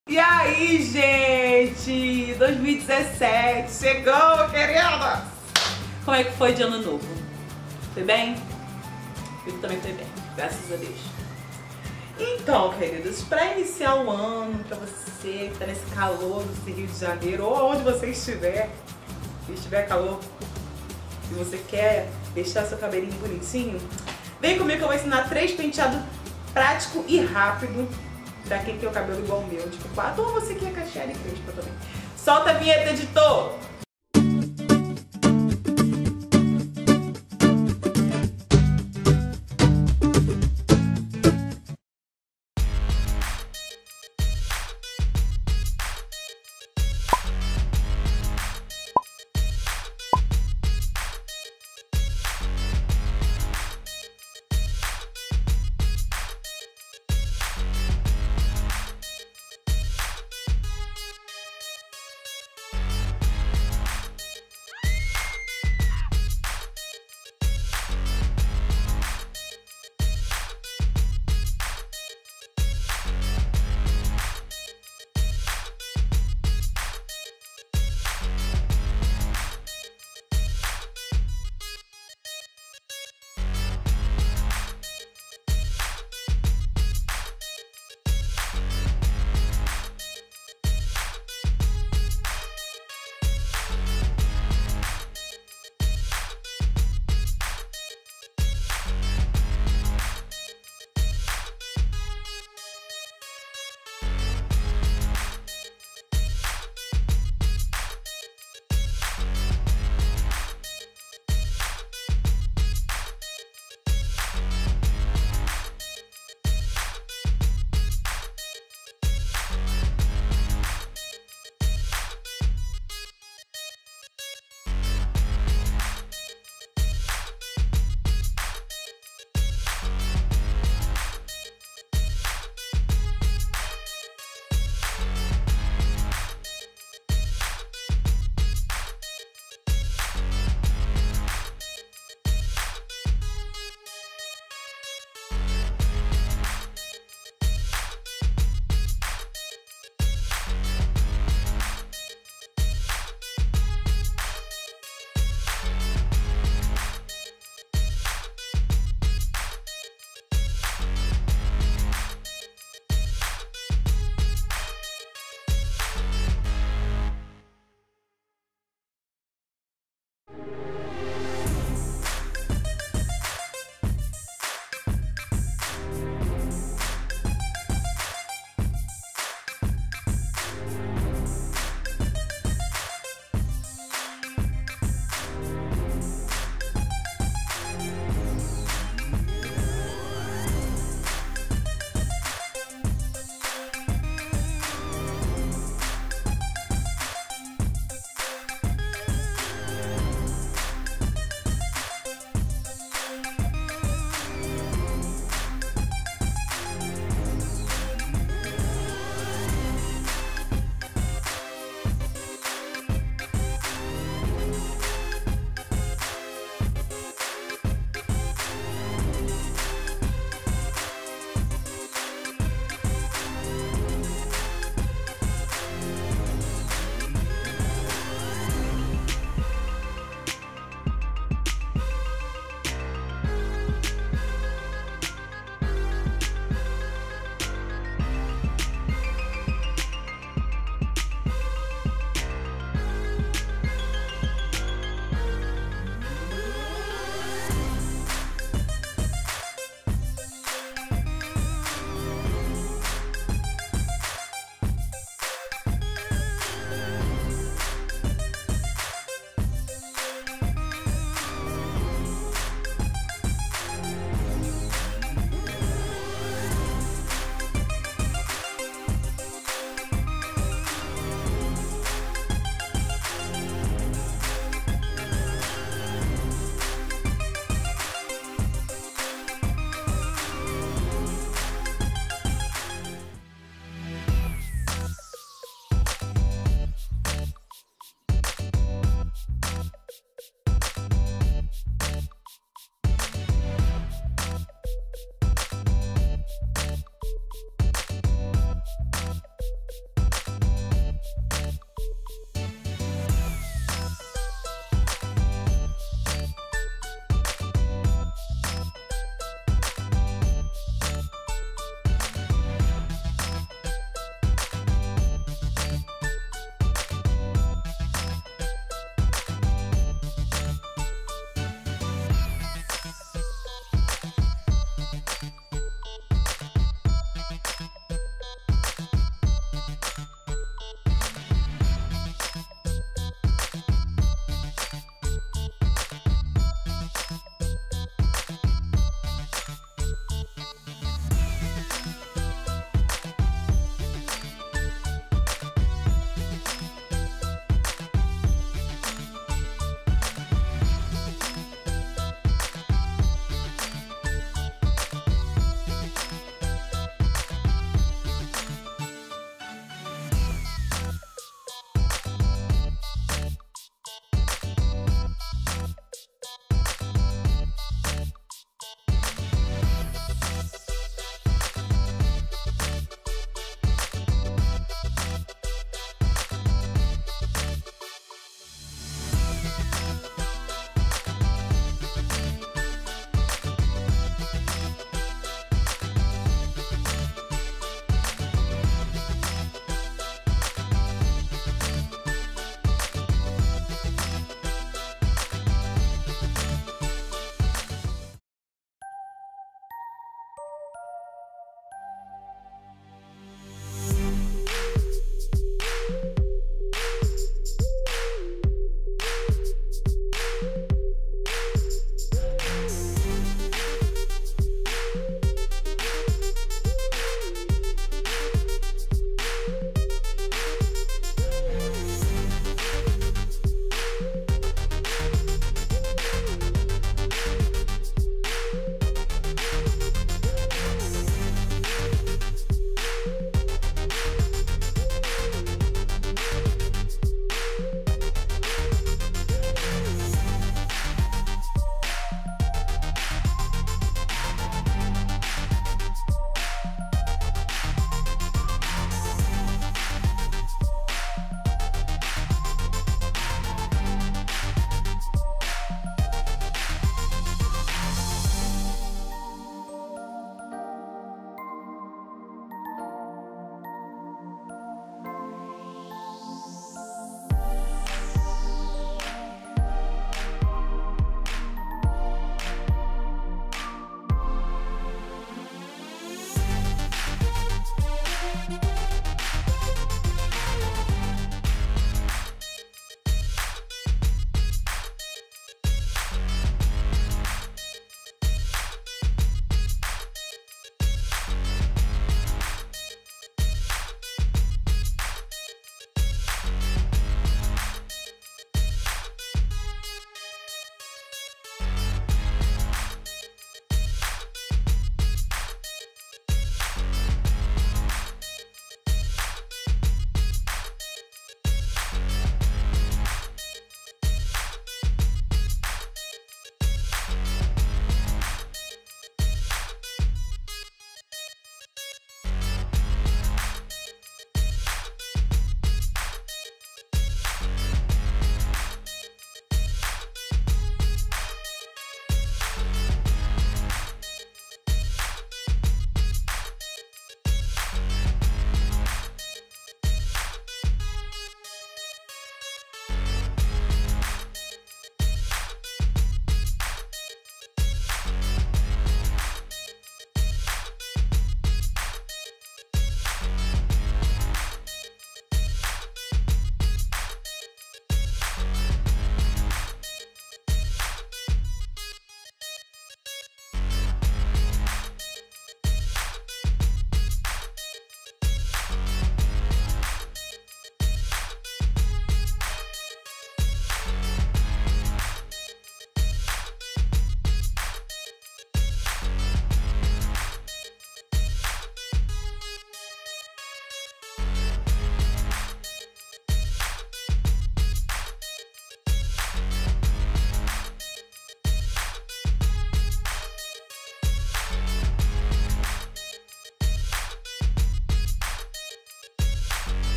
E aí, gente? 2017 chegou, querida! Como é que foi de ano novo? Foi bem? Eu também fui bem, graças a Deus. Então, queridos, para iniciar o ano, para você que tá nesse calor do Rio de Janeiro, ou onde você estiver, se estiver calor, e você quer deixar seu cabelinho bonitinho, vem comigo que eu vou ensinar 3 penteados prático e rápido pra quem tem o cabelo igual o meu, tipo 4, ou você que é cacheada e crespa também. Solta a vinheta, editor!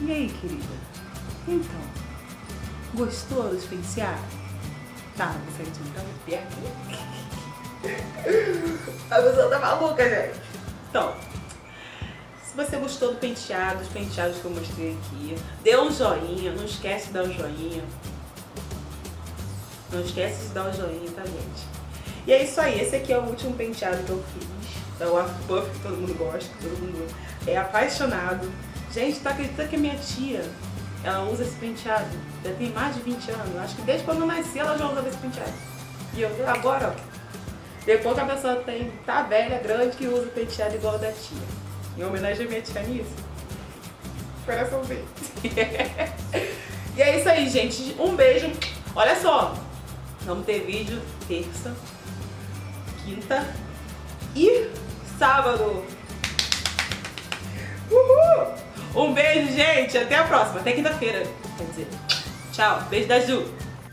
E aí, querida? Então, gostou dos penteados? Tá, você tá muito perto. A pessoa tá maluca, gente. Então, se você gostou do penteado, dos penteados que eu mostrei aqui, dê um joinha, não esquece de dar um joinha. Não esquece de dar um joinha, tá, gente? E é isso aí, esse aqui é o último penteado que eu fiz. É o afro puff que todo mundo gosta, que todo mundo é apaixonado. Gente, tá acreditando que a minha tia, ela usa esse penteado? Já tem mais de 20 anos. Acho que desde quando eu nasci ela já usava esse penteado. E eu agora, ó, depois que a pessoa tá velha, grande, que usa o penteado igual da tia. Em homenagem à minha tia nisso. Coraçãozinho. E é isso aí, gente. Um beijo. Olha só, vamos ter vídeo terça, quinta e sábado. Uhul! Um beijo, gente. Até a próxima. Até quinta-feira. Quer dizer, tchau. Beijo da Ju.